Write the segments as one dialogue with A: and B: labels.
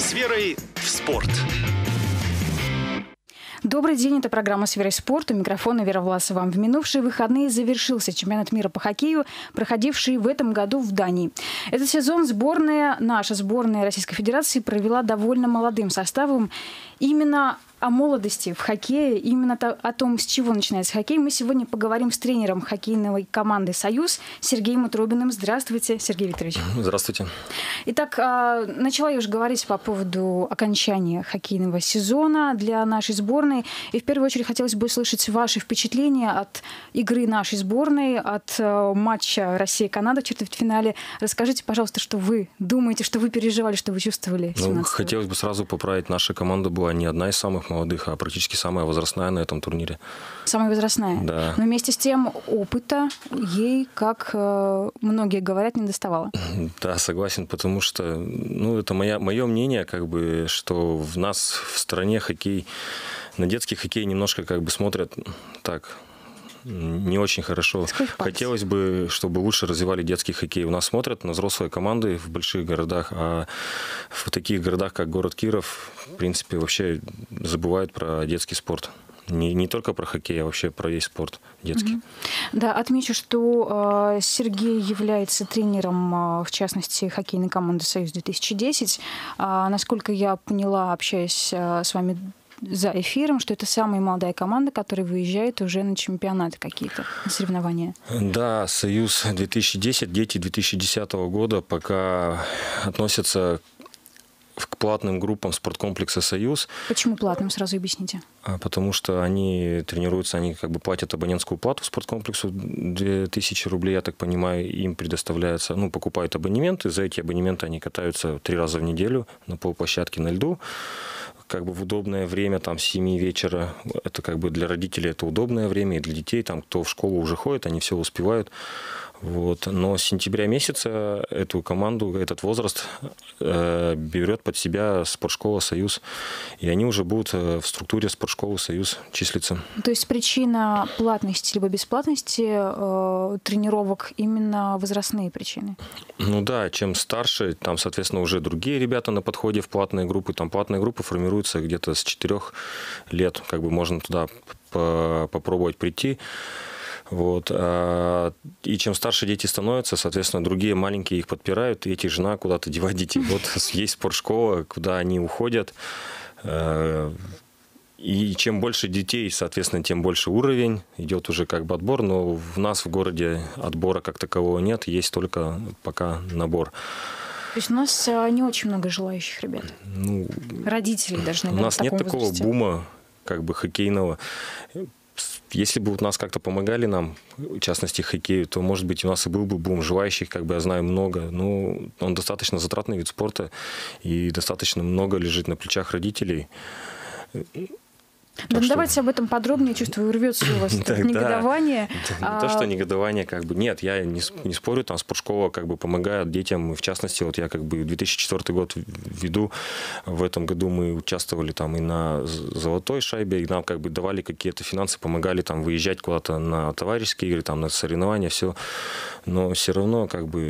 A: С Верой в спорт.
B: Добрый день, это программа «С Верой в спорт». У микрофона Вера Власова. В минувшие выходные завершился чемпионат мира по хоккею, проходивший в этом году в Дании. Этот сезон наша сборная Российской Федерации провела довольно молодым составом. Именно о молодости в хоккее, именно о том, с чего начинается хоккей, мы сегодня поговорим с тренером хоккейной команды «Союз» Сергеем Утробиным. Здравствуйте, Сергей Викторович.
C: Здравствуйте.
B: Итак, начала я уже говорить по поводу окончания хоккейного сезона для нашей сборной. И в первую очередь хотелось бы услышать ваши впечатления от игры нашей сборной, от матча Россия-Канада в четвертьфинале. Расскажите, пожалуйста, что вы думаете, что вы переживали, что вы чувствовали?
C: Хотелось бы сразу поправить. Наша команда была не одна из самых молодых, а практически самая возрастная на этом турнире. Самая
B: возрастная?
C: Да.
B: Но вместе с тем опыта ей, как многие говорят, не доставало.
C: Да, согласен, потому что, это мое мнение, что в нас в стране хоккей, на детский хоккей немножко смотрят так, не очень хорошо. Хотелось бы, чтобы лучше развивали детский хоккей. У нас смотрят на взрослые команды в больших городах, а в таких городах, как город Киров, в принципе, вообще забывают про детский спорт. Не только про хоккей, а вообще про весь спорт детский.
B: Да, отмечу, что Сергей является тренером, в частности, хоккейной команды «Союз-2010». Насколько я поняла, общаясь с вами за эфиром, что это самая молодая команда, которая выезжает уже на чемпионаты какие-то, на соревнования.
C: Да, «Союз-2010», дети 2010 года пока относятся к платным группам спорткомплекса «Союз».
B: Почему платным, сразу объясните?
C: Потому что они тренируются, они платят абонентскую плату спорткомплексу 2000 рублей, я так понимаю, им предоставляется, покупают абонементы, за эти абонементы они катаются 3 раза в неделю на полплощадке на льду. В удобное время, с 7 вечера, это для родителей это удобное время, и для детей, кто в школу уже ходит, они все успевают. Но с сентября месяца эту команду, этот возраст берет под себя спортшкола «Союз», и они уже будут в структуре спортшколы «Союз» числиться.
B: То есть причина платности либо бесплатности тренировок именно возрастные причины?
C: Да, чем старше, там, соответственно, уже другие ребята на подходе в платные группы. Там платные группы формируются где-то с 4 лет, можно туда попробовать прийти. И чем старше дети становятся, соответственно, другие маленькие их подпирают, и этих же надо куда-то девать детей. Есть спортшкола, куда они уходят. И чем больше детей, соответственно, тем больше уровень. Идет уже отбор, но в нас в городе отбора как такового нет, есть только пока набор.
B: То есть у нас не очень много желающих ребят? Родителей даже, наверное,
C: у нас нет такого
B: возрасте.
C: Бума хоккейного. Если бы нас как-то помогали нам, в частности, хоккею, то, может быть, у нас и был бы бум желающих, я знаю, много. Но он достаточно затратный вид спорта, и достаточно много лежит на плечах родителей.
B: Давайте об этом подробнее. Чувствую, рвется у вас негодование.
C: Не то, что негодование, Нет, я не спорю, спортшкола помогает детям. В частности, я 2004 год веду. В этом году мы участвовали и на золотой шайбе, и нам давали какие-то финансы, помогали выезжать куда-то на товарищеские игры, на соревнования, все. Но все равно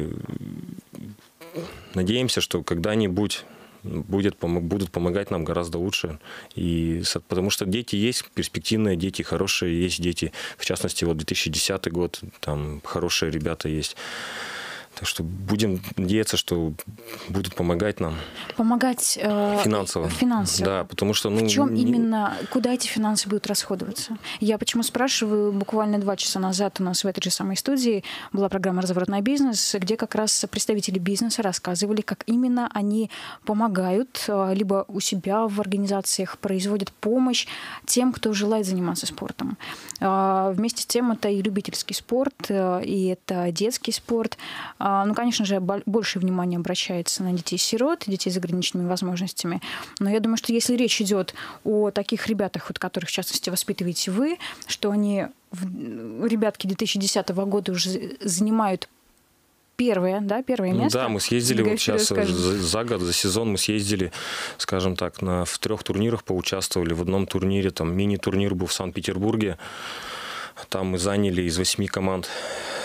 C: надеемся, что когда-нибудь будут помогать нам гораздо лучше. Потому что дети есть, перспективные дети, хорошие есть дети. В частности, 2010 год, там хорошие ребята есть. Так что будем надеяться, что будут помогать нам.
B: Помогать
C: финансово. Да, потому что...
B: В чем именно, куда эти финансы будут расходоваться? Я почему спрашиваю, буквально 2 часа назад у нас в этой же самой студии была программа «Разворот на бизнес», где как раз представители бизнеса рассказывали, как именно они помогают либо у себя в организациях, производят помощь тем, кто желает заниматься спортом. Вместе с тем это и любительский спорт, и это детский спорт. Конечно же, больше внимания обращается на детей-сирот, детей с ограниченными возможностями. Но я думаю, что если речь идет о таких ребятах, которых, в частности, воспитываете вы, что они, ребятки 2010 года, уже занимают первое место.
C: Да, мы съездили сейчас за год, за сезон мы съездили, скажем так, в 3 турнирах поучаствовали. В одном турнире, мини-турнир был в Санкт-Петербурге. Там мы заняли из 8 команд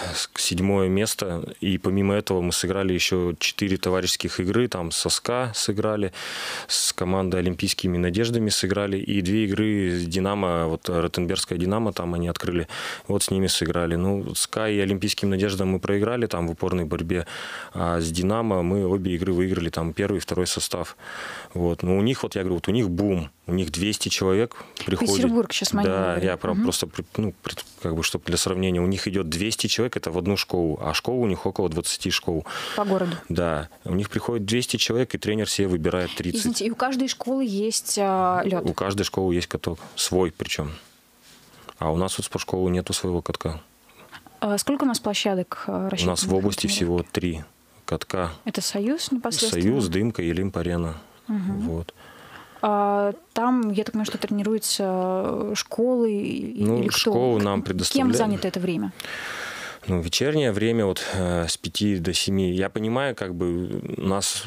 C: 7-е место. И помимо этого мы сыграли еще 4 товарищеских игры. Там со СКА сыграли, с командой «Олимпийскими надеждами» сыграли. И 2 игры с «Динамо», вот Ротенбергская «Динамо», там они открыли. Вот с ними сыграли. Ну, СКА и «Олимпийским надеждам» мы проиграли там в упорной борьбе. А с «Динамо» мы обе игры выиграли. Там 1-й и 2-й состав. Вот. Но у них, вот я говорю, вот у них бум. У них 200 человек приходит.
B: Петербург сейчас мы
C: Да, я просто, ну, как бы, чтобы для сравнения, у них идет 200 человек, это в одну школу, а школа у них около 20 школ.
B: По городу.
C: Да, у них приходит 200 человек, и тренер себе выбирает 30.
B: Извините, и у каждой школы есть лед?
C: У каждой школы есть каток, свой причем. А у нас вот спортшколы нету своего катка.
B: Сколько у нас площадок рассчитано?
C: У нас в области всего 3 катка.
B: Это «Союз» непосредственно?
C: «Союз», «Дымка» и «Олимп-арена». Вот.
B: Там, я так понимаю, что тренируются школы или кто?
C: Школу нам предоставляют.
B: Кем занято это время?
C: Ну, вечернее время вот с 5 до 7. Я понимаю, как бы нас,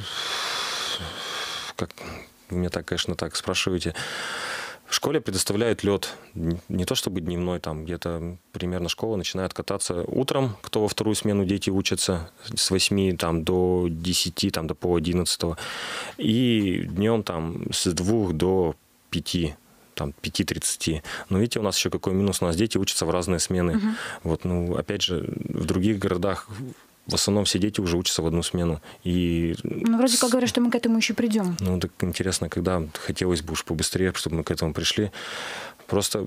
C: как вы меня так, конечно, так спрашиваете, в школе предоставляют лед. Не то чтобы дневной, там где-то примерно школа начинает кататься утром, кто во вторую смену дети учатся с 8 там, до 10, там, до пол-11. И днем там с 2 до 5. Там 5:30. Но видите, у нас еще какой минус, у нас дети учатся в разные смены. Вот, ну, опять же, в других городах в основном все дети уже учатся в одну смену. И...
B: Ну, вроде как говорят, что мы к этому еще придем.
C: Ну, так интересно, когда хотелось бы уж побыстрее, чтобы мы к этому пришли. Просто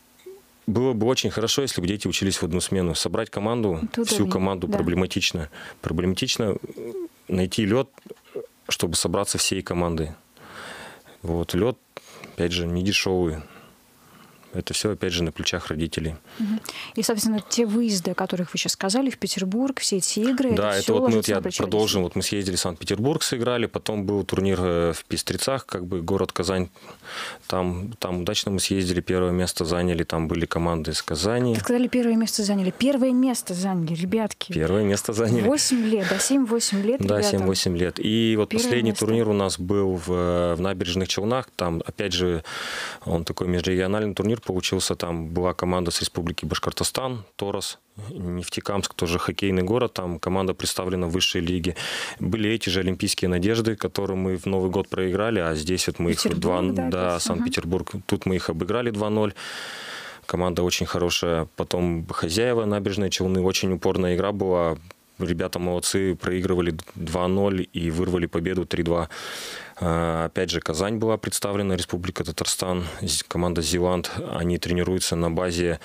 C: было бы очень хорошо, если бы дети учились в одну смену. Собрать команду, всю команду проблематично. Проблематично найти лед, чтобы собраться всей командой. Вот, лед, опять же, не дешевый. Это все, опять же, на плечах родителей.
B: И, собственно, те выезды, о которых вы сейчас сказали, в Петербург, все эти игры,
C: да,
B: это
C: вот мы,
B: я
C: продолжим. Вот мы съездили в Санкт-Петербург, сыграли, потом был турнир в Пестрецах, как бы город Казань. Там удачно мы съездили, 1-е место заняли, там были команды из Казани.
B: Вы сказали, 1-е место заняли. 1-е место заняли, ребятки.
C: 1-е место заняли.
B: 8 лет, да, 7-8 лет,
C: да,
B: ребята.
C: 7-8 лет. И вот последний
B: место.
C: турнир у нас был в Набережных Челнах. Там, опять же, он такой межрегиональный турнир получился. Там была команда с Республики Башкортостан, Торос, Нефтекамск, тоже хоккейный город. Там команда представлена в высшей лиге. Были эти же «Олимпийские надежды», которые мы в Новый год проиграли, а здесь вот мы их Санкт-Петербург. Тут мы их обыграли 2-0. Команда очень хорошая. Потом хозяева Набережные Челны. Очень упорная игра была. Ребята молодцы, проигрывали 2-0 и вырвали победу 3-2. Опять же, Казань была представлена, Республика Татарстан, команда «Зеланд». Они тренируются на базе,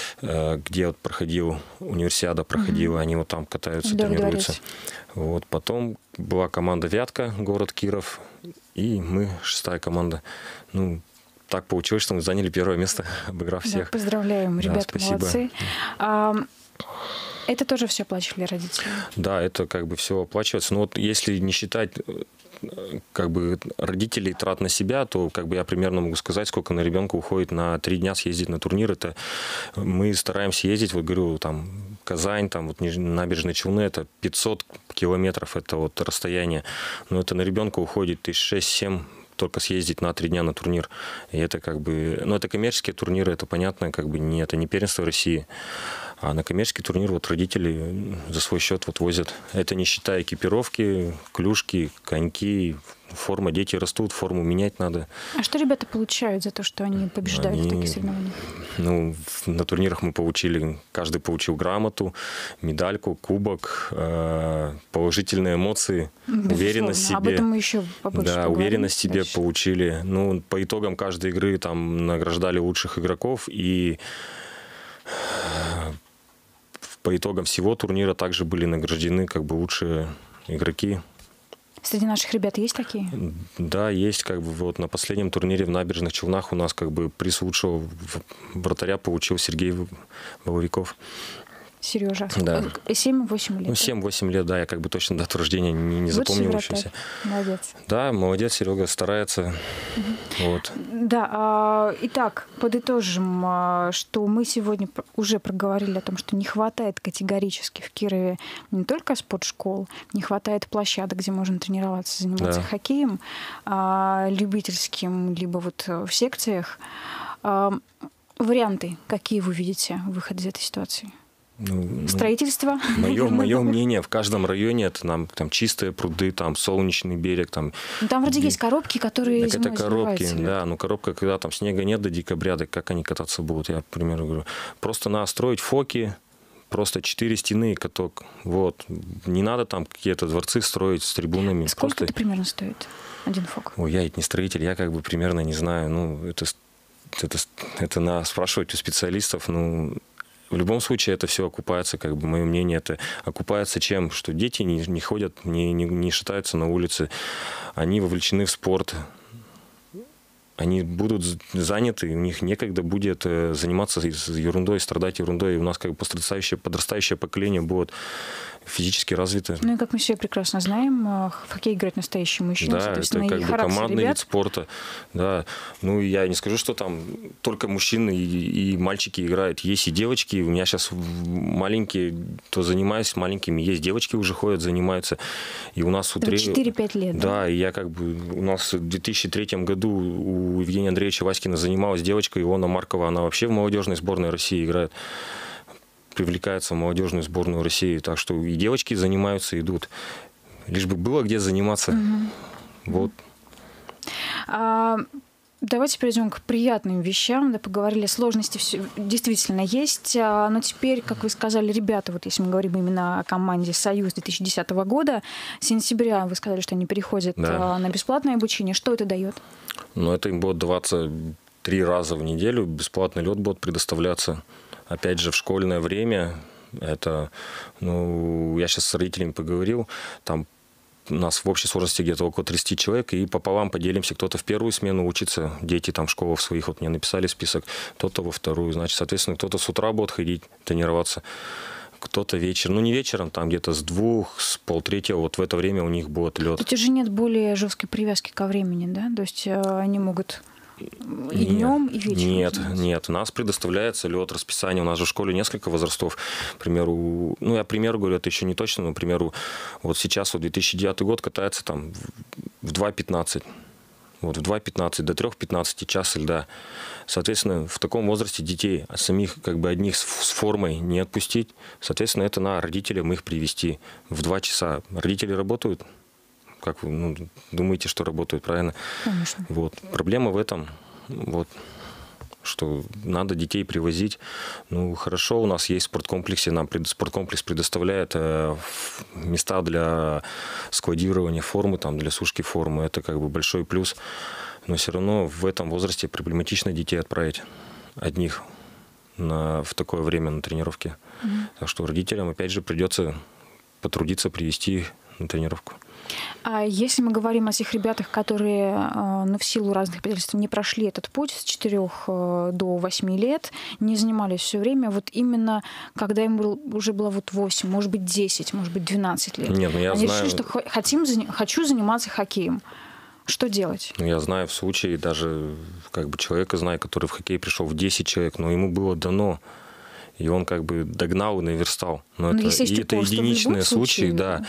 C: где вот проходил универсиада, они вот там катаются, тренируются. Вот. Потом была команда «Вятка», город Киров, и мы, 6-я команда. Ну, так получилось, что мы заняли 1-е место, обыграв всех.
B: Да, поздравляем, ребята,
C: спасибо.
B: молодцы. Это тоже все оплачивали родители?
C: Да, это как бы все оплачивается. Но вот если не считать как бы родителей трат на себя, то как бы я примерно могу сказать, сколько на ребенка уходит на 3 дня съездить на турнир. Это мы стараемся ездить, вот говорю, там Казань, там вот Набережные Челны, это 500 километров, это вот расстояние. Но это на ребенка уходит 6-7 только съездить на 3 дня на турнир. И это как бы, ну это коммерческие турниры, это понятно, как бы это не первенство России. А на коммерческий турнир вот родители за свой счет вот возят. Это не считая экипировки, клюшки, коньки, форма. Дети растут, форму менять надо.
B: А что ребята получают за то, что они побеждают в таких соревнованиях?
C: Ну, на турнирах мы каждый получил грамоту, медальку, кубок, положительные эмоции, уверенность в себе.
B: Об этом мы еще побольше поговорим.
C: Уверенность в себе получили. Ну, по итогам каждой игры там награждали лучших игроков, и по итогам всего турнира также были награждены как бы лучшие игроки.
B: Среди наших ребят есть такие?
C: Да, есть. Как бы вот на последнем турнире в Набережных Челнах у нас как бы приз лучшего вратаря получил Сергей Воловиков.
B: Сережа,
C: да.
B: 7-8 лет?
C: Ну, 7-8 лет, да, я как бы точно дату рождения не запомнил.
B: Молодец.
C: Да, молодец, Серега старается. Вот.
B: Да, итак, подытожим, что мы сегодня уже проговорили о том, что не хватает категорически в Кирове не только спортшкол, не хватает площадок, где можно тренироваться, заниматься хоккеем, любительским, либо вот в секциях. Варианты, какие вы видите, выход из этой ситуации? Строительство?
C: Мое мнение, в каждом районе это там чистые пруды, там солнечный берег. Там
B: вроде есть коробки, которые
C: так
B: зимой
C: это коробки,
B: закрываются.
C: да. Коробка, когда там снега нет до декабря, так как они кататься будут, я, к примеру, говорю. Просто надо строить фоки, просто 4 стены и каток. Вот. Не надо там какие-то дворцы строить с трибунами.
B: Сколько это примерно стоит, один фок?
C: Ой, я ведь не строитель, я как бы примерно не знаю. Это надо спрашивать у специалистов. В любом случае это все окупается, как бы мое мнение, это окупается чем? Что дети не ходят, не шатаются на улице, они вовлечены в спорт, они будут заняты, у них некогда будет заниматься ерундой, страдать ерундой. И у нас как бы подрастающее поколение будет физически развито.
B: И как мы все прекрасно знаем, в хоккей играют настоящие мужчины.
C: Да, это как бы командный вид спорта. Да. Я не скажу, что там только мужчины и мальчики играют. Есть и девочки. У меня сейчас маленькие, то занимаюсь маленькими. Есть девочки уже ходят, занимаются. И у нас
B: 4-5 лет.
C: Да, и я как бы... У нас в 2003 году у Евгения Андреевича Васькина занималась девочка Илона Маркова. Она вообще в молодежной сборной России играет. Привлекается в молодежную сборную России. Так что и девочки занимаются, идут. Лишь бы было где заниматься. Вот.
B: Давайте перейдем к приятным вещам. Да, поговорили, сложности все действительно есть. Но теперь, как вы сказали, ребята, вот если мы говорим именно о команде «Союз» 2010 года, с сентября вы сказали, что они переходят на бесплатное обучение. Что это дает?
C: Это им будет 23 раза в неделю. Бесплатный лед будет предоставляться. Опять же, в школьное время. Это, я сейчас с родителями поговорил. Там у нас в общей сложности где-то около 30 человек, и пополам поделимся. Кто-то в первую смену учится, дети там в школах своих, вот мне написали список, кто-то во вторую. Значит, соответственно, кто-то с утра будет ходить, тренироваться, кто-то вечером. Не вечером, там где-то с 2, с 2:30, вот в это время у них будет лед.
B: Тут уже нет более жесткой привязки ко времени, да? То есть они могут... И днем, и вечером?
C: Нет. У нас предоставляется лед, расписание. У нас же в школе несколько возрастов. К примеру, я примеру говорю, это еще не точно, но, к примеру, вот сейчас, 2009 год, катается там в 2:15. Вот в 2:15 до 3:15 час льда. Соответственно, в таком возрасте детей самих как бы одних с формой не отпустить. Соответственно, это на родителям их привести в 2 часа. Родители работают. Как вы думаете, что работают, правильно?
B: Конечно.
C: Вот. Проблема в этом, что надо детей привозить. Хорошо, у нас есть в спорткомплексе, нам спорткомплекс предоставляет места для складирования формы, для сушки формы. Это как бы большой плюс. Но все равно в этом возрасте проблематично детей отправить одних в такое время на тренировки. Так что родителям, опять же, придется потрудиться привести их на тренировку.
B: А если мы говорим о тех ребятах, которые в силу разных обстоятельств не прошли этот путь с 4 до 8 лет, не занимались все время, вот именно когда им уже было 8, может быть 10, может быть 12 лет,
C: Нет, я
B: они
C: знаю...
B: решили, что хочу заниматься хоккеем. Что делать?
C: Я знаю в случае даже как бы человека, который в хоккей пришел в 10 человек, но ему было дано. И он как бы догнал и наверстал. Но это единичные случаи, да.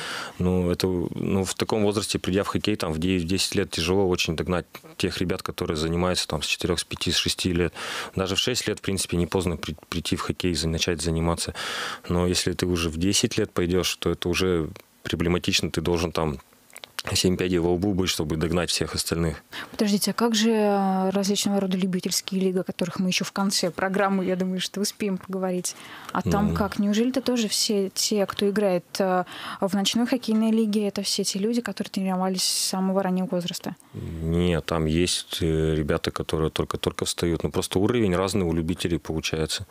C: В таком возрасте, придя в хоккей, в 9-10 лет, тяжело очень догнать тех ребят, которые занимаются с 4, с 5, с 6 лет. Даже в 6 лет, в принципе, не поздно прийти в хоккей и начать заниматься. Но если ты уже в 10 лет пойдешь, то это уже проблематично. Ты должен 7 пядей во лбу быть, чтобы догнать всех остальных.
B: Подождите, а как же различного рода любительские лиги, о которых мы еще в конце программы, я думаю, что успеем поговорить? А там как? Неужели это тоже все те, кто играет в ночной хоккейной лиге, это все те люди, которые тренировались с самого раннего возраста?
C: Нет, там есть ребята, которые только встают. Просто уровень разный у любителей получается.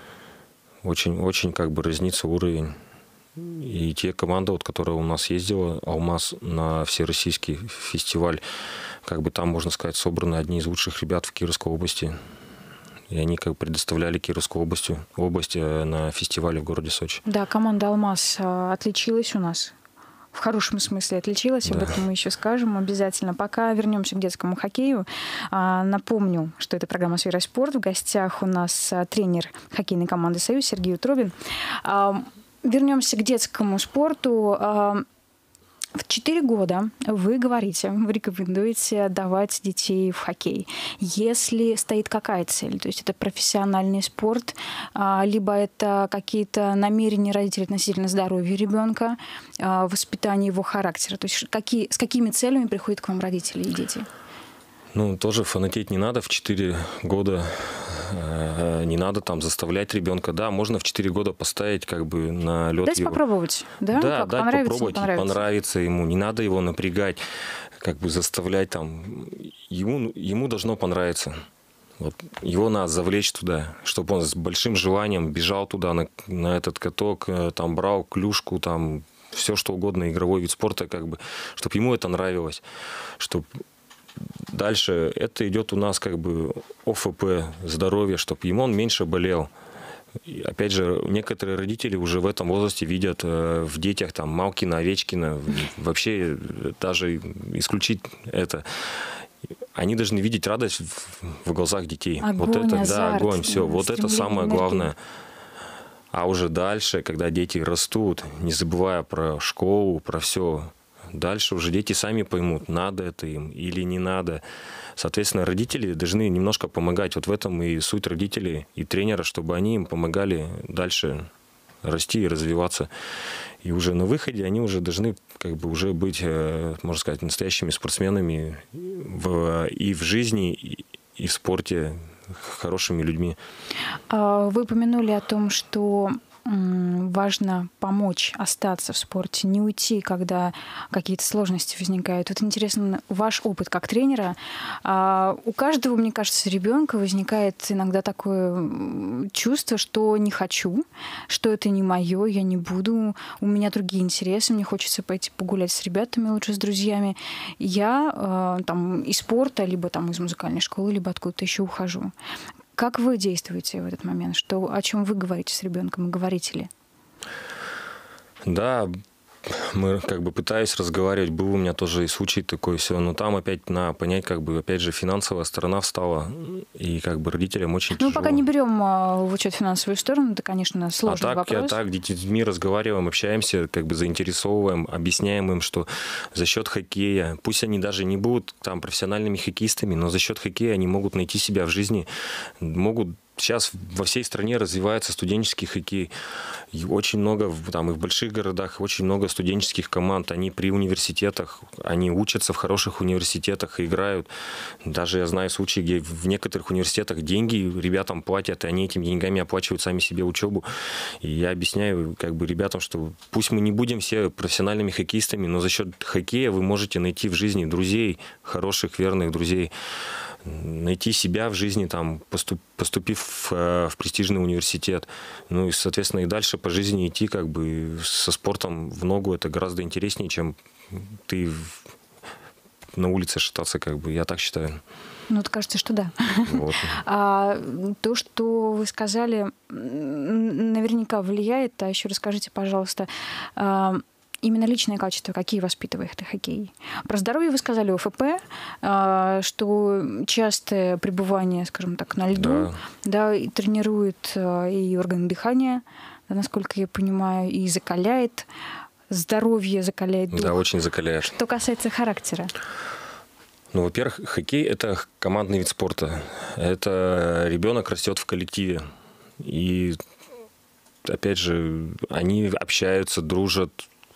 C: Очень как бы разнится уровень. И те команды, которые у нас ездила, «Алмаз», на всероссийский фестиваль, как бы там, можно сказать, собраны одни из лучших ребят в Кировской области. И они как бы предоставляли Кировскую область на фестивале в городе Сочи.
B: Да, команда «Алмаз» отличилась у нас. В хорошем смысле отличилась, об этом мы еще скажем обязательно. Пока вернемся к детскому хоккею. Напомню, что это программа «Сфера спорт». В гостях у нас тренер хоккейной команды «Союз» Сергей Утробин. Вернемся к детскому спорту. В 4 года вы говорите, вы рекомендуете отдавать детей в хоккей. Если стоит какая цель, то есть это профессиональный спорт, либо это какие-то намерения родителей относительно здоровья ребенка, воспитания его характера, то есть с какими целями приходят к вам родители и дети?
C: Ну, тоже фанатеть не надо в 4 года. Не надо там заставлять ребенка. Да, можно в 4 года поставить как бы на лед.
B: Дайте попробовать, да?
C: Да,
B: как?
C: дать
B: Понравится,
C: попробовать,
B: не понравится.
C: понравится ему. Не надо его напрягать, как бы заставлять там. Ему должно понравиться. Вот. Его надо завлечь туда, чтобы он с большим желанием бежал туда на этот каток, там брал клюшку, там все что угодно, игровой вид спорта, как бы, чтобы ему это нравилось, чтобы дальше это идет у нас как бы ОФП, здоровье, чтобы ему он меньше болел. И опять же, некоторые родители уже в этом возрасте видят в детях там Малкина, Овечкина, вообще даже исключить это. Они должны видеть радость в глазах детей.
B: Огонь,
C: вот это,
B: азарт,
C: да, огонь, все. Вот это самое
B: энергии.
C: главное. А уже дальше, когда дети растут, не забывая про школу, про все, дальше уже дети сами поймут, надо это им или не надо. Соответственно, родители должны немножко помогать. Вот в этом и суть родителей и тренера, чтобы они им помогали дальше расти и развиваться. И уже на выходе они уже должны как бы уже быть, можно сказать, настоящими спортсменами и в жизни, и в спорте, хорошими людьми.
B: Вы упомянули о том, что важно помочь остаться в спорте, не уйти, когда какие-то сложности возникают. Вот интересно, ваш опыт как тренера. У каждого, мне кажется, ребенка возникает иногда такое чувство, что не хочу, что это не мое, я не буду, у меня другие интересы, мне хочется пойти погулять с ребятами, лучше с друзьями. Я там из спорта, либо там из музыкальной школы, либо откуда-то еще ухожу. Как вы действуете в этот момент? О чем вы говорите с ребенком и говорите ли?
C: Да, мы как бы пытаясь разговаривать, был у меня тоже и случай такой, все, но там опять надо понять, как бы, опять же, финансовая сторона встала, и как бы родителям очень тяжело.
B: Ну, пока не берем в учет финансовую сторону, это, конечно, сложный вопрос.
C: А так, с детьми разговариваем, общаемся, как бы заинтересовываем, объясняем им, что за счет хоккея, пусть они даже не будут там профессиональными хоккеистами, но за счет хоккея они могут найти себя в жизни, могут. Сейчас во всей стране развивается студенческий хоккей. И очень много, там и в больших городах, очень много студенческих команд. Они при университетах, они учатся в хороших университетах, играют. Даже я знаю случаи, где в некоторых университетах деньги ребятам платят, и они этими деньгами оплачивают сами себе учебу. И я объясняю как бы ребятам, что пусть мы не будем все профессиональными хоккеистами, но за счет хоккея вы можете найти в жизни друзей, хороших, верных друзей. Найти себя в жизни, там, поступив в престижный университет. Ну и, соответственно, и дальше по жизни идти как бы со спортом в ногу. Это гораздо интереснее, чем ты на улице шататься, как бы. Я так считаю.
B: Ну, вот кажется, что да.
C: Вот.
B: То, что вы сказали, наверняка влияет. А еще расскажите, пожалуйста, именно личные качества, какие воспитывает хоккей? Про здоровье вы сказали ОФП, что частое пребывание, скажем так, на льду, да, и тренирует и органы дыхания, насколько я понимаю, и закаляет здоровье, закаляет дух.
C: Да, очень закаляет.
B: Что касается характера?
C: Ну, во-первых, хоккей – это командный вид спорта. Это ребенок растет в коллективе. И, опять же, они общаются, дружат.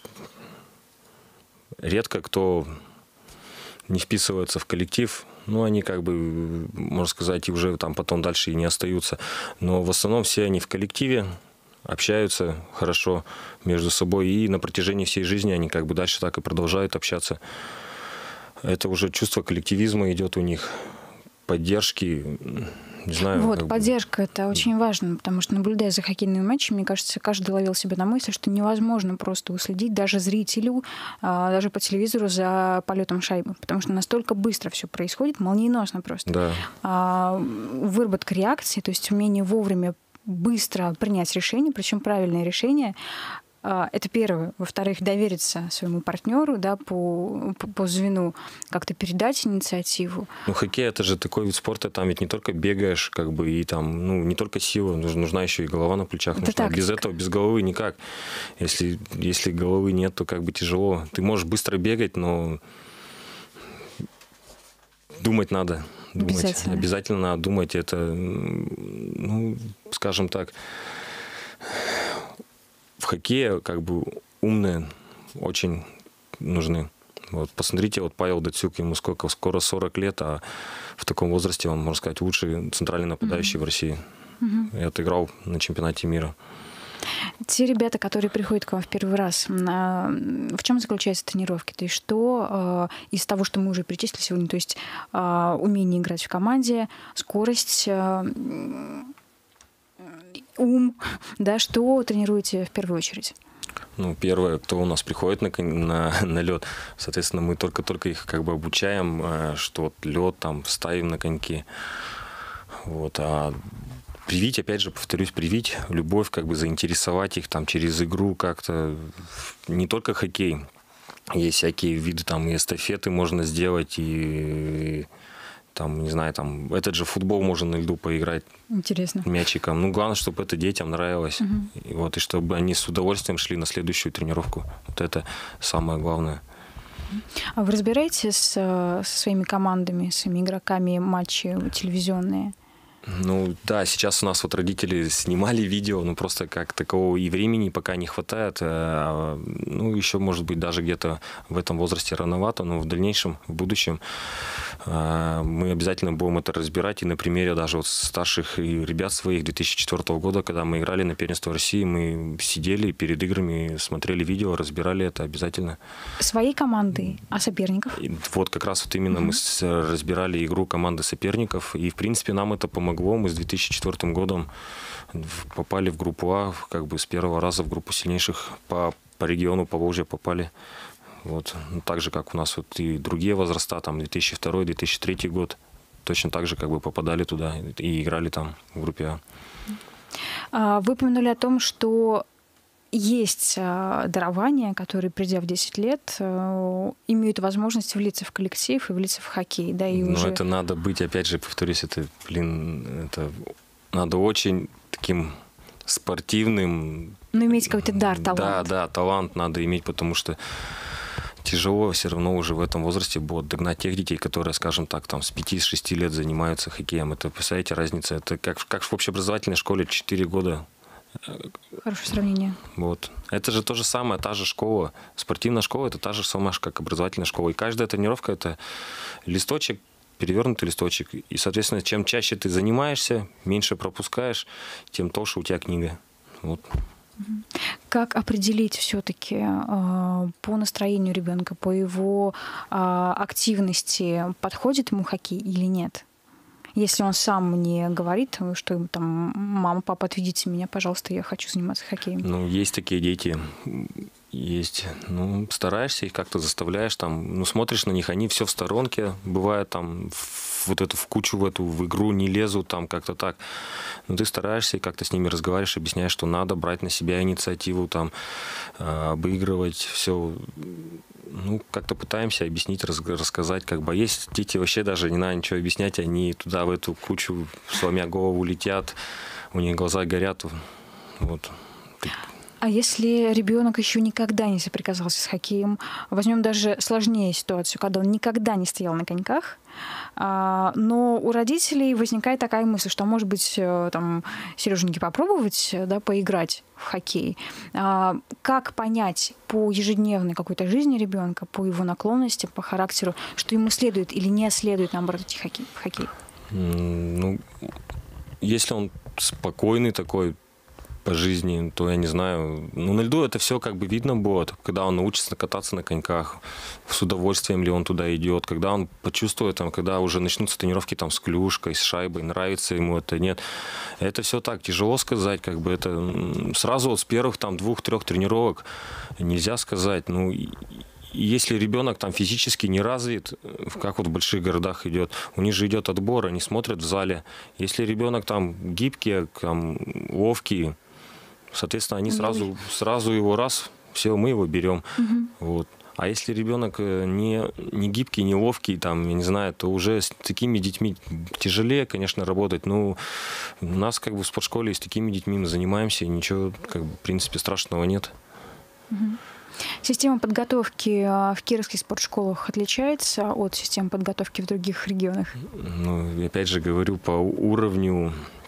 C: Редко кто не вписывается в коллектив. Ну, они как бы, можно сказать, и уже там потом дальше и не остаются. Но в основном все они в коллективе, общаются хорошо между собой. И на протяжении всей жизни они как бы дальше так и продолжают общаться. Это уже чувство коллективизма идет у них, поддержки. Не знаю,
B: вот, поддержка – это очень важно, потому что, наблюдая за хоккейными матчами, мне кажется, каждый ловил себя на мысли, что невозможно просто уследить даже зрителю, даже по телевизору за полетом шайбы, потому что настолько быстро все происходит, молниеносно просто.
C: Да.
B: Выработка реакции, то есть умение вовремя быстро принять решение, причем правильное решение, Это первое. Во-вторых, довериться своему партнеру, да, по звену, как-то передать инициативу.
C: Ну, хоккей — это же такой вид спорта, там ведь не только бегаешь, как бы, и там, ну, не только сила, нужна еще и голова на плечах. Без этого, без головы никак. Если головы нет, то как бы тяжело. Ты можешь быстро бегать, но думать надо. Обязательно надо думать. Это, ну, скажем так, в хоккее как бы умные очень нужны. Вот посмотрите, вот Павел Датсюк, ему скоро 40 лет, а в таком возрасте он, можно сказать, лучший центральный нападающий в России. И отыграл на чемпионате мира.
B: Те ребята, которые приходят к вам в первый раз, в чем заключаются тренировки? То есть что из того, что мы уже перечислили сегодня, то есть умение играть в команде, скорость, ум, да, что тренируете в первую очередь?
C: Ну, первое, кто у нас приходит на лед, соответственно, мы только их как бы обучаем, что вот лед там ставим на коньки. Вот, а привить, опять же, повторюсь, привить любовь, как бы заинтересовать их там через игру как-то. Не только хоккей, есть всякие виды, там и эстафеты можно сделать, и там, не знаю, там этот же футбол можно на льду поиграть.
B: Интересно.
C: Мячиком. Ну, главное, чтобы это детям нравилось. И чтобы они с удовольствием шли на следующую тренировку. Вот это самое главное.
B: А вы разбираетесь со своими командами, с своими игроками матчи телевизионные?
C: Ну да, сейчас у нас вот родители снимали видео, но просто как такового и времени пока не хватает. Ну, еще, может быть, даже где-то в этом возрасте рановато, но в дальнейшем, в будущем мы обязательно будем это разбирать. И на примере даже вот старших ребят своих 2004 года, когда мы играли на первенство России, мы сидели перед играми, смотрели видео, разбирали это обязательно.
B: Своей команды, а соперников?
C: И вот как раз вот именно мы разбирали игру команды соперников, и в принципе нам это помогло. Мы с 2004 годом попали в группу А, как бы с первого раза в группу сильнейших по региону Поволжья попали. Вот. Ну, так же, как у нас вот и другие возраста, там 2002-2003 год, точно так же как бы попадали туда и играли там в группе А.
B: Вы упомянули о том, что есть дарования, которые, придя в 10 лет, имеют возможность влиться в коллектив и влиться в хоккей. Да, и
C: но
B: уже...
C: это надо быть, опять же, повторюсь, это надо очень таким спортивным.
B: Ну, иметь какой-то дар, талант.
C: Да, талант надо иметь, потому что тяжело все равно уже в этом возрасте будет догнать тех детей, которые, скажем так, там с 5-6 лет занимаются хоккеем. Это, представляете, разница? Это как в общеобразовательной школе 4 года.
B: Хорошее сравнение.
C: Вот. Это же то же самое, та же школа. Спортивная школа — это та же самая, как образовательная школа. И каждая тренировка — это листочек, перевернутый листочек. И, соответственно, чем чаще ты занимаешься, меньше пропускаешь, тем толще у тебя книга. Вот.
B: Как определить все-таки по настроению ребенка, по его активности, подходит ему хоккей или нет? Если он сам не говорит, что там: мама, папа, отведите меня, пожалуйста, я хочу заниматься хоккеем.
C: Ну, есть такие дети. Есть. Ну, стараешься их как-то, заставляешь там, ну, смотришь на них, они все в сторонке, бывает там в кучу, в игру не лезут, там как-то так. Но ты стараешься и как-то с ними разговариваешь, объясняешь, что надо брать на себя инициативу, там, обыгрывать, все. Ну, как-то пытаемся объяснить, рассказать, как бы. А есть дети, вообще даже не надо ничего объяснять, они туда, в эту кучу, сломя голову, летят, у них глаза горят, вот.
B: А если ребенок еще никогда не соприкасался с хоккеем, возьмем даже сложнее ситуацию, когда он никогда не стоял на коньках, но у родителей возникает такая мысль, что, может быть, там, Сереженьке попробовать, да, поиграть в хоккей. Как понять по ежедневной какой-то жизни ребенка, по его наклонностям, по характеру, что ему следует или не следует, наоборот, идти в хоккей?
C: Ну, если он спокойный такой по жизни, то я не знаю. Ну, на льду это все как бы видно будет, когда он научится кататься на коньках, с удовольствием ли он туда идет, когда он почувствует, там, когда уже начнутся тренировки там с клюшкой, с шайбой, нравится ему это, нет. Это все так, тяжело сказать, как бы это сразу вот с первых там 2-3 тренировок нельзя сказать. Ну, если ребенок там физически не развит, как вот в больших городах идет, у них же идет отбор, они смотрят в зале. Если ребенок там гибкий, там, ловкий, Соответственно, они сразу его все, мы его берем. Вот. А если ребенок не гибкий, не ловкий, там, я не знаю, то уже с такими детьми тяжелее, конечно, работать. Но у нас как бы в спортшколе с такими детьми мы занимаемся, и ничего, как бы, в принципе, страшного нет.
B: Система подготовки в кировских спортшколах отличается от системы подготовки в других регионах?
C: Ну, опять же говорю, по уровню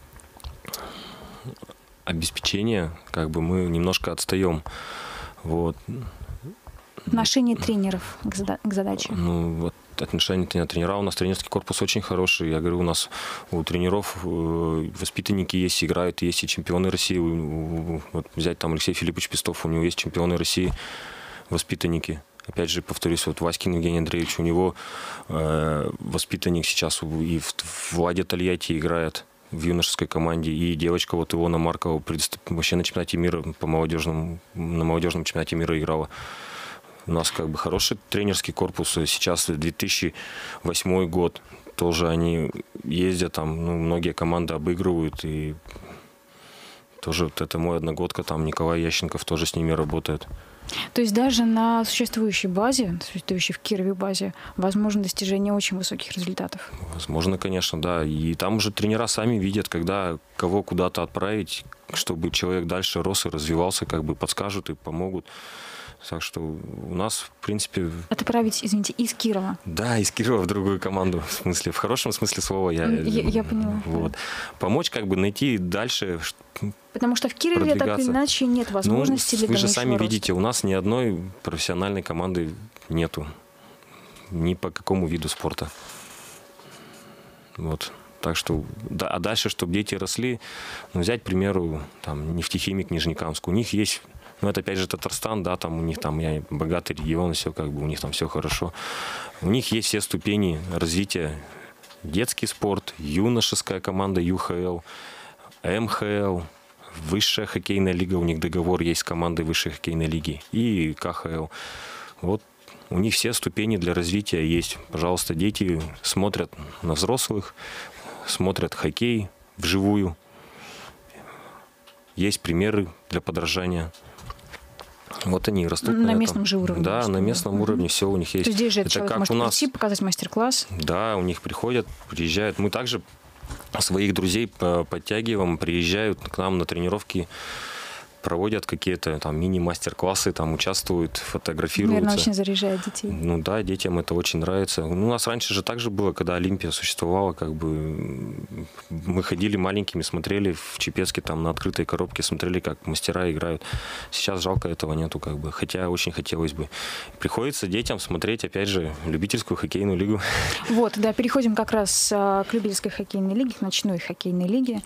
C: обеспечения, как бы мы немножко отстаем. Вот.
B: Отношение тренеров к задаче?
C: Ну, вот отношение тренера. У нас тренерский корпус очень хороший. Я говорю, у нас у тренеров воспитанники есть, играют, есть и чемпионы России. Вот взять там Алексей Филиппович Пестов, у него есть чемпионы России, воспитанники. Опять же, повторюсь, вот Васькин Евгений Андреевич, у него воспитанник сейчас и в Владе Тольятти играет в юношеской команде, и девочка вот Илона Маркова вообще на чемпионате мира на молодежном чемпионате мира играла. У нас как бы хороший тренерский корпус. Сейчас 2008 год. Тоже они ездят там, ну, многие команды обыгрывают. И тоже вот это мой одногодка, там Николай Ященков тоже с ними работает.
B: То есть даже на существующей базе, существующей в Кирове базе, возможно достижение очень высоких результатов?
C: Возможно, конечно, да. И там уже тренера сами видят, когда кого куда-то отправить, чтобы человек дальше рос и развивался, как бы подскажут и помогут. Так что у нас, в принципе...
B: Отправить, извините, из Кирова?
C: Да, из Кирова в другую команду. В смысле, в хорошем смысле слова.
B: Я поняла.
C: Вот. Помочь, как бы найти дальше.
B: Потому что в Кирове так или иначе нет возможности для
C: вы же сами
B: роста.
C: видите, у нас ни одной профессиональной команды нету. Ни по какому виду спорта. Вот. Так что, да, а дальше, чтобы дети росли, ну, взять, к примеру, там, нефтехимик Нижнекамск. У них есть... Ну, это, опять же, Татарстан, да, там у них там богатый регион, все как бы, у них там все хорошо. У них есть все ступени развития. Детский спорт, юношеская команда ЮХЛ, МХЛ, высшая хоккейная лига, у них договор есть с командой высшей хоккейной лиги, и КХЛ. Вот у них все ступени для развития есть. Пожалуйста, дети смотрят на взрослых, смотрят хоккей вживую. Есть примеры для подражания. Вот они растут
B: на местном же уровне.
C: Да, на местном уровне все у них есть.
B: То есть здесь же
C: это
B: человек
C: как
B: может
C: у нас
B: прийти, показать мастер-класс?
C: Да, у них приезжают. Мы также своих друзей подтягиваем, приезжают к нам на тренировки, проводят какие-то там мини-мастер-классы, там участвуют, фотографируются.
B: Наверное, очень заряжает детей.
C: Ну да, детям это очень нравится. У нас раньше же так же было, когда Олимпия существовала, как бы мы ходили маленькими, смотрели в Чепецке там на открытой коробке, смотрели, как мастера играют. Сейчас жалко этого нету, как бы, хотя очень хотелось бы. Приходится детям смотреть, опять же, любительскую хоккейную лигу. Вот,
B: да, переходим как раз к любительской хоккейной лиге, к ночной хоккейной лиге.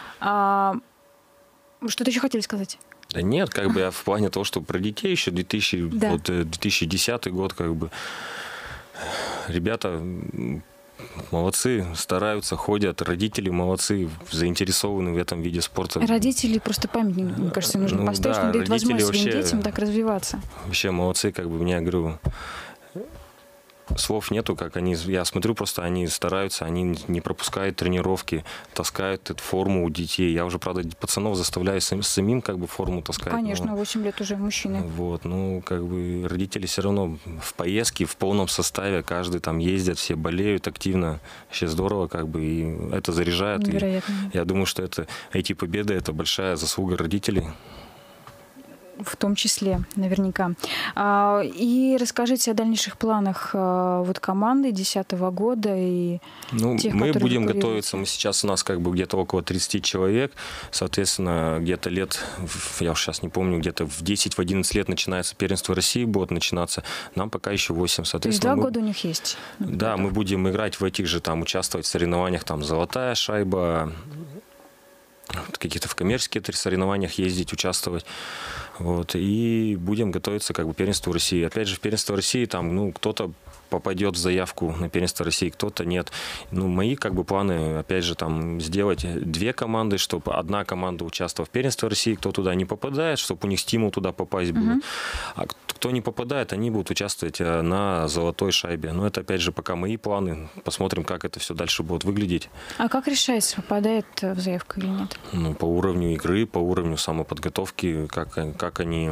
B: Что-то еще хотели сказать? Да нет, как бы я в плане того, что про детей еще 2010 год, как бы ребята молодцы, стараются, ходят, родители молодцы, заинтересованы в этом виде спорта. Родители просто памятник, мне кажется, нужно поставить, что дают возможность своим детям так развиваться. Вообще молодцы, как бы, я говорю, слов нету, как они, я смотрю, просто они стараются, они не пропускают тренировки, таскают эту форму у детей. Я уже, правда, пацанов заставляю самим как бы форму таскать. Конечно, 8 лет уже мужчины. Вот, ну, как бы родители все равно в поездке, в полном составе, каждый там ездят, все болеют активно. Вообще здорово, как бы, и это заряжает. Невероятно. И я думаю, что эти победы, это большая заслуга родителей. В том числе, наверняка. И расскажите о дальнейших планах вот команды 2010 года и тех, мы будем готовиться. Мы сейчас у нас как бы где-то около 30 человек. Соответственно, где-то лет, я уж сейчас не помню, где-то в 10-11 лет начинается первенство России, будет начинаться. Нам пока еще 8. Соответственно, то есть 2 года у них есть? Да, мы будем играть в этих же, там, участвовать в соревнованиях, там, «Золотая шайба», в каких-то в коммерческих соревнованиях ездить, участвовать. Вот, и будем готовиться как бы к первенству России. Опять же, в первенство России там, ну, кто-то
C: попадет в заявку на первенство России, кто-то нет. Ну, мои как бы планы, опять же, там сделать 2 команды, чтобы одна команда участвовала в первенстве России, кто туда не попадает, чтобы у них стимул туда попасть был. А кто не попадает, они будут участвовать на золотой шайбе. Но это, опять же, пока мои планы. Посмотрим, как это все дальше будет выглядеть.
B: А как решается, попадает в заявку или нет?
C: Ну, по уровню игры, по уровню самоподготовки, как они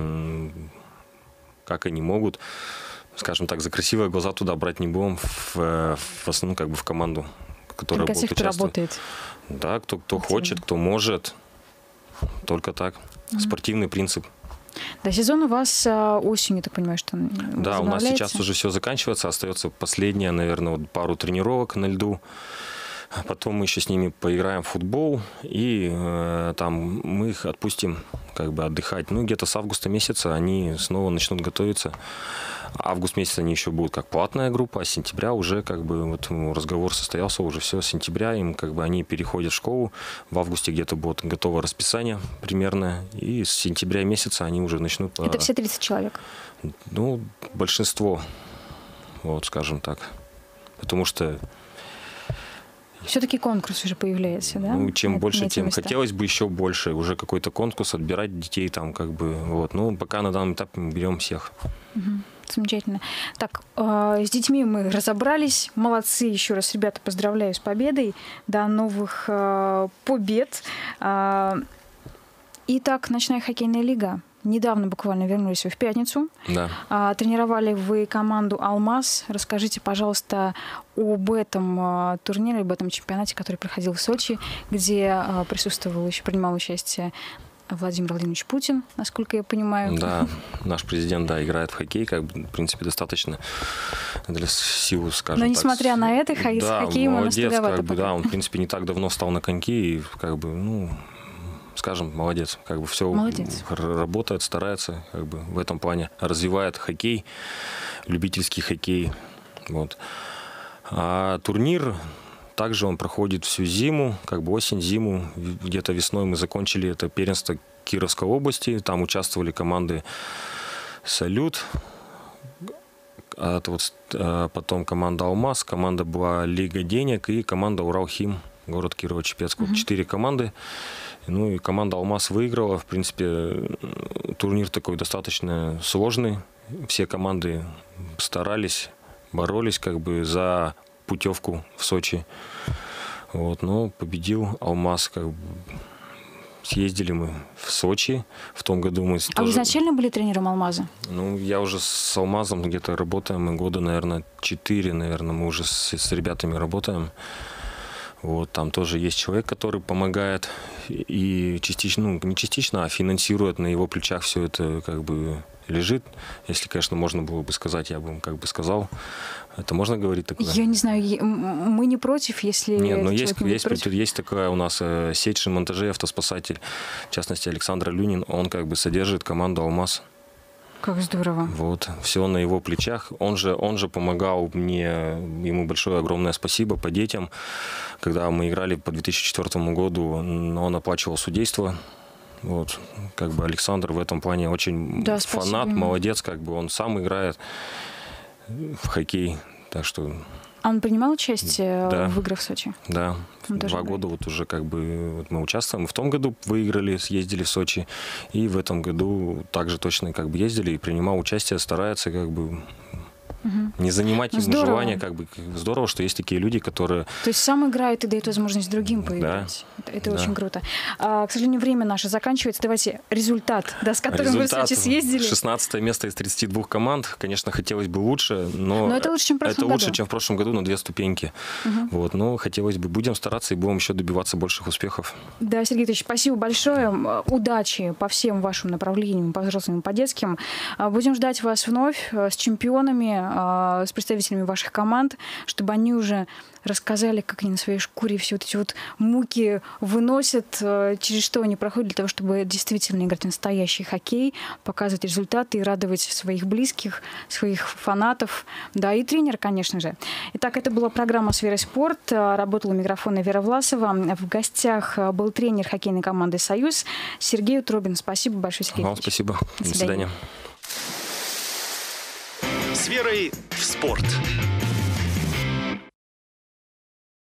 C: могут. Скажем так, за красивые глаза туда брать не будем, в основном как бы в команду, которая будет участвовать.
B: Кто работает.
C: Да, кто хочет, кто может. Только так. Спортивный принцип.
B: Да, сезон у вас осенью, так понимаю, что
C: да, у нас сейчас уже все заканчивается. Остается последняя, наверное, вот пару тренировок на льду. Потом мы еще с ними поиграем в футбол, и там мы их отпустим как бы отдыхать. Ну, где-то с августа месяца они снова начнут готовиться. Август месяц они еще будут как платная группа, а с сентября уже как бы вот разговор состоялся, уже все, с сентября им как бы они переходят в школу. В августе где-то будет готово расписание примерно, и с сентября месяца они уже начнут...
B: Это все 30 человек?
C: Ну, большинство, вот скажем так. Потому что...
B: Все-таки конкурс уже появляется, да?
C: Ну, чем больше, тем хотелось бы еще больше. Уже какой-то конкурс, отбирать детей там как бы. Вот. Ну, пока на данном этапе мы берем всех.
B: Замечательно. Так, с детьми мы разобрались. Молодцы. Еще раз, ребята, поздравляю с победой. До новых побед. Итак, ночная хоккейная лига. Недавно буквально вернулись вы в пятницу.
C: Да.
B: Тренировали вы команду «Алмаз». Расскажите, пожалуйста, об этом турнире, об этом чемпионате, который проходил в Сочи, где принимал участие Владимир Владимирович Путин, насколько я понимаю.
C: Да, наш президент, да, играет в хоккей, как бы, в принципе, достаточно для сил, скажем так.
B: Но несмотря на это, с хоккеем
C: молодец, как бы, да, он, в принципе, не так давно встал на коньки и, как бы, ну, скажем, молодец, как бы все работает, старается, как бы в этом плане развивает хоккей, любительский хоккей, вот. А турнир также он проходит всю зиму, как бы осень-зиму. Где-то весной мы закончили это первенство Кировской области. Там участвовали команды «Салют», потом команда «Алмаз», команда была «Лига денег» и команда «Уралхим», город Кирово-Чепецк. Вот 4 команды. Ну и команда «Алмаз» выиграла. В принципе, турнир такой достаточно сложный. Все команды старались, боролись как бы за путевку в Сочи. Вот, но победил «Алмаз». Как бы. Съездили мы в Сочи. В том году мы
B: вы изначально были тренером «Алмаза»?
C: Ну, я уже с «Алмазом» где-то работаем. Мы года, наверное, 4, мы уже с ребятами работаем. Вот, там тоже есть человек, который помогает и частично, ну, не частично, а финансирует, на его плечах все это как бы лежит. Если, конечно, можно было бы сказать, я бы как бы сказал. Это можно говорить такое?
B: Я не знаю, мы не против, если...
C: Нет, но есть такая у нас сеть шиномонтажей «Автоспасатель», в частности, Александр Люнин, он как бы содержит команду «Алмаз».
B: Как здорово.
C: Вот, все на его плечах. Он же помогал мне, ему большое огромное спасибо по детям. Когда мы играли по 2004 году, он оплачивал судейство. Вот, как бы Александр в этом плане очень фанат, молодец, как бы он сам играет в хоккей, так что...
B: А он принимал участие в играх в Сочи?
C: Да, 2 года вот уже как бы вот мы участвуем. В том году выиграли, съездили в Сочи, и в этом году также точно как бы ездили и принимал участие, старается как бы... Не занимать ему желание, как бы здорово, что есть такие люди, которые...
B: То есть сам играет и дает возможность другим поиграть. Да. Это очень круто. К сожалению, время наше заканчивается. Давайте результат, с которым вы в Сочи съездили.
C: 16 место из 32 команд. Конечно, хотелось бы лучше, но
B: это лучше, чем в прошлом году.
C: Это лучше, чем в прошлом году, на 2 ступеньки. Вот, но хотелось бы. Будем стараться и будем еще добиваться больших успехов. Да,
B: Сергей Викторович, спасибо большое. Удачи по всем вашим направлениям, по взрослым и по детским. Будем ждать вас вновь с чемпионами, с представителями ваших команд, чтобы они уже рассказали, как они на своей шкуре все вот эти вот муки выносят, через что они проходят для того, чтобы действительно играть в настоящий хоккей, показывать результаты и радовать своих близких, своих фанатов, да, и тренера, конечно же. Итак, это была программа «Сфера спорт». Работала у микрофона Вера Власова. В гостях был тренер хоккейной команды «Союз» Сергей Утробин. Спасибо большое, Сергей.
C: Вам спасибо. До свидания.
A: С верой в спорт.